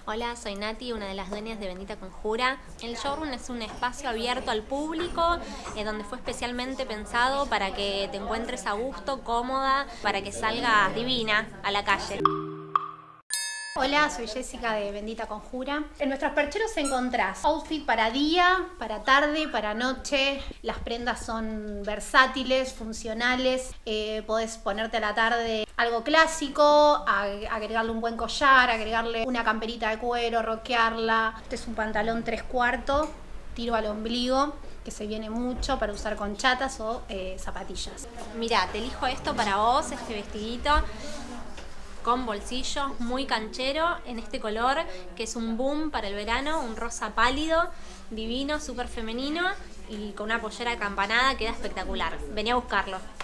Hola, soy Nati, una de las dueñas de Bendita Conjura. El showroom es un espacio abierto al público, donde fue especialmente pensado para que te encuentres a gusto, cómoda, para que salgas divina a la calle. Hola, soy Jessica de Bendita Conjura. En nuestros percheros encontrás outfit para día, para tarde, para noche. Las prendas son versátiles, funcionales. Podés ponerte a la tarde algo clásico, agregarle un buen collar, agregarle una camperita de cuero, rockearla. Este es un pantalón 3/4, tiro al ombligo, que se viene mucho para usar con chatas o zapatillas. Mirá, te elijo esto para vos, este vestidito con bolsillos, muy canchero, en este color que es un boom para el verano, un rosa pálido, divino, súper femenino y con una pollera acampanada, queda espectacular. Vení a buscarlo.